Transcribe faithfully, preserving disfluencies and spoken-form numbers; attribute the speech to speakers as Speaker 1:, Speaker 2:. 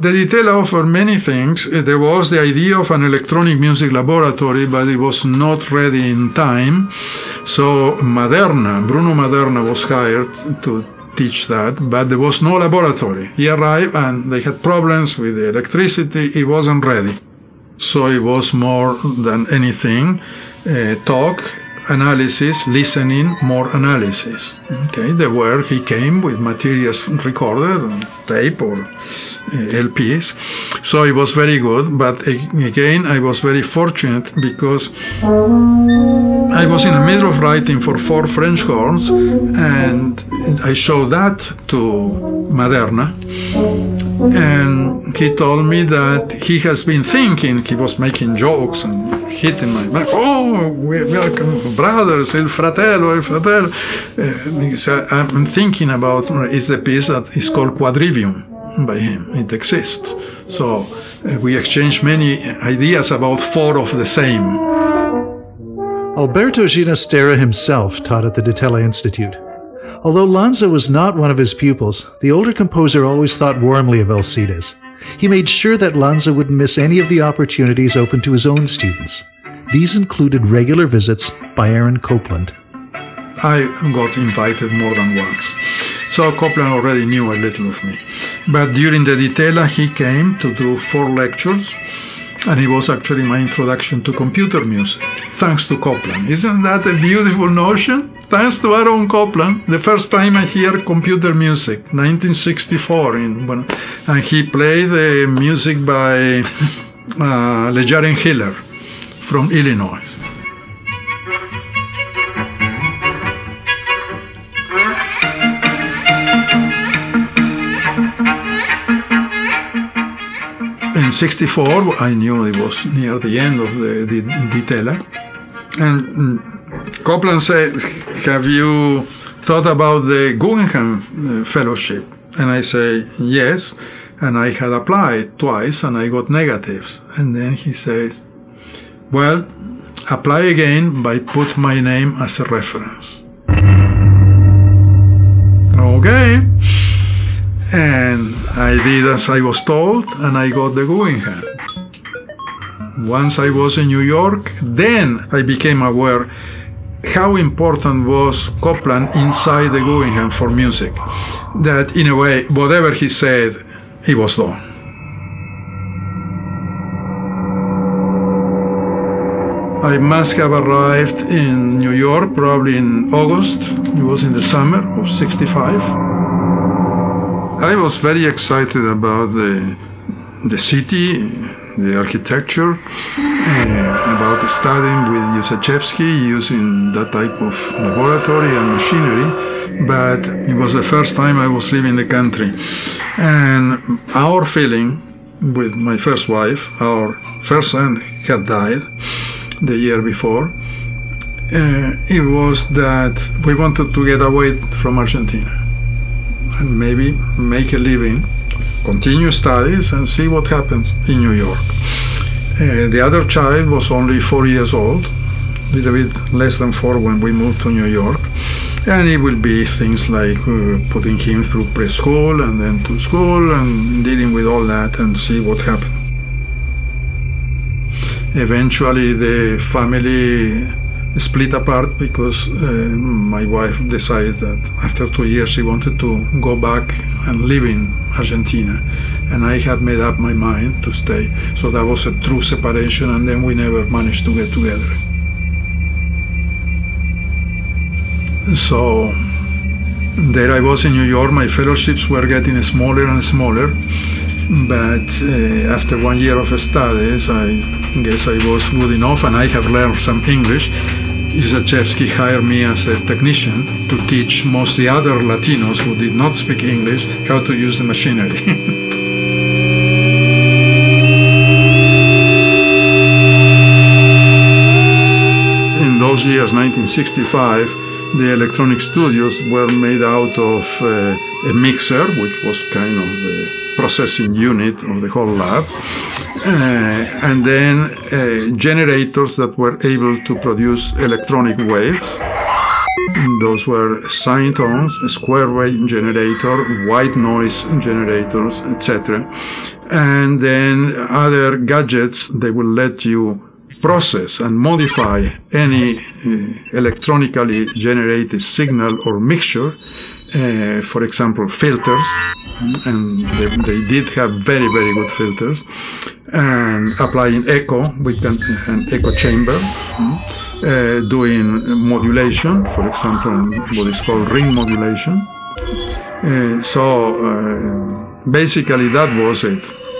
Speaker 1: the Tella offered many things. There was the idea of an electronic music laboratory, but it was not ready in time. So Maderna, Bruno Maderna was hired to teach that, but there was no laboratory. He arrived and they had problems with the electricity. It wasn't ready. So it was more than anything, uh, talk, analysis, listening, more analysis. Okay, there were, he came with materials recorded on tape or uh, L Ps. So it was very good, but again, I was very fortunate because I was in the middle of writing for four French horns, and I showed that to Maderna, and he told me that he has been thinking, he was making jokes and hitting my back, oh, we welcome brothers, il fratello, il fratello. Uh, I'm thinking about, it's a piece that is called Quadrivium by him, it exists. So uh, we exchanged many ideas about four of the same.
Speaker 2: Alberto Ginastera himself taught at the De Tella Institute. Although Lanza was not one of his pupils, the older composer always thought warmly of Alcides. He made sure that Lanza wouldn't miss any of the opportunities open to his own students. These included regular visits by Aaron Copland.
Speaker 1: I got invited more than once. So Copland already knew a little of me. But during the De Tella, he came to do four lectures, and it was actually my introduction to computer music, thanks to Copland. Isn't that a beautiful notion? Thanks to Aaron Copland, the first time I hear computer music, nineteen sixty-four, in, and he played the music by uh, Leger and Hiller from Illinois. In sixty-four, I knew it was near the end of the, the De Tella, and Copland said, have you thought about the Guggenheim Fellowship? And I say, yes, and I had applied twice and I got negatives. And then he says, well, apply again, but put my name as a reference. Okay. And I did as I was told, and I got the Guggenheim. Once I was in New York, then I became aware how important was Copland inside the Guggenheim for music. That in a way, whatever he said, it was done. I must have arrived in New York probably in August. It was in the summer of sixty-five. I was very excited about the, the city, the architecture, uh, about studying with Yusachevsky, using that type of laboratory and machinery, but it was the first time I was leaving the country. And our feeling with my first wife, our first son had died the year before, uh, it was that we wanted to get away from Argentina and maybe make a living, continue studies, and see what happens in New York. Uh, the other child was only four years old, a little bit less than four when we moved to New York, and it will be things like uh, putting him through preschool and then to school and dealing with all that and see what happened. Eventually the family split apart because uh, my wife decided that after two years she wanted to go back and live in Argentina, and I had made up my mind to stay. So that was a true separation, and then we never managed to get together. So there I was in New York. My fellowships were getting smaller and smaller, but uh, after one year of studies, I guess I was good enough, and I have learned some English. Yusachevsky hired me as a technician to teach mostly other Latinos who did not speak English how to use the machinery. In those years, nineteen sixty-five, the electronic studios were made out of uh, a mixer, which was kind of the processing unit of the whole lab, uh, and then uh, generators that were able to produce electronic waves. Those were sine tones, square wave generator, white noise generators, et cetera. And then other gadgets, they will let you process and modify any uh, electronically generated signal or mixture. Uh, for example, filters, and they, they did have very, very good filters, and applying echo with an, an echo chamber, uh, doing modulation, for example, what is called ring modulation. Uh, so uh, basically that was it.